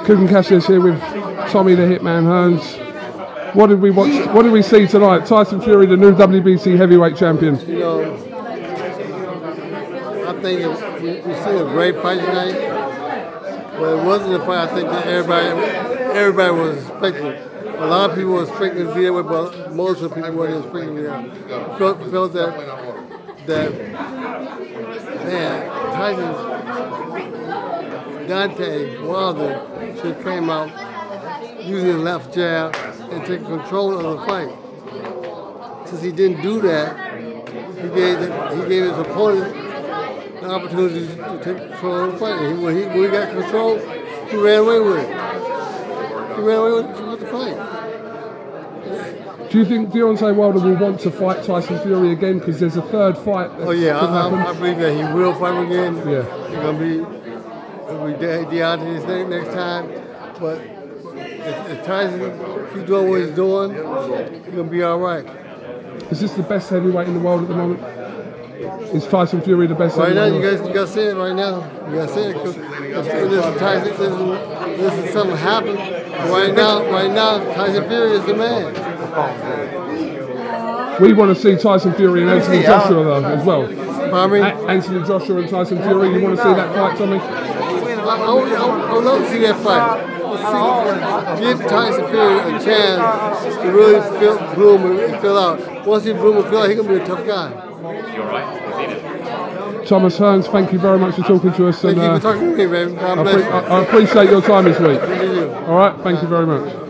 KUGAN CASSIUS here with Tommy the Hitman Hearns. What did we watch? What did we see tonight? Tyson Fury, the new WBC heavyweight champion. You know, I think we see a great fight tonight, but it wasn't a fight I think that everybody was expecting. A lot of people were expecting to be there, but most of the people weren't expecting to be there. Felt that man, Tyson, Deontay, Wilder should have came out using the left jab and take control of the fight. Since he didn't do that, he gave his opponent the opportunity to take control of the fight. And when he got control, he ran away with it. He ran away with the fight. Do you think Deontay Wilder will want to fight Tyson Fury again? Because there's a third fight. Oh yeah, I believe that he will fight him again. Yeah, he's gonna be Deontay's next time. But if Tyson keeps doing what he's doing, he's gonna be all right. Is this the best heavyweight in the world at the moment? Is Tyson Fury the best? Right now, you gotta say it right now. You gotta say it because listen, something happened. Right now, Tyson Fury is the man. We want to see Tyson Fury and Anthony Joshua though, as well. Pardon me? Anthony Joshua and Tyson Fury. You want to see that fight, Tommy? I would love to see that fight. Give Tyson Fury a chance to really bloom and fill out. Once he bloom and fill out, he's going to be a tough guy. You're right. Thomas Hearns, thank you very much for talking to us. Thank you for talking to me, man. God bless you. I appreciate your time this week. Thank you. All right, thank you very much.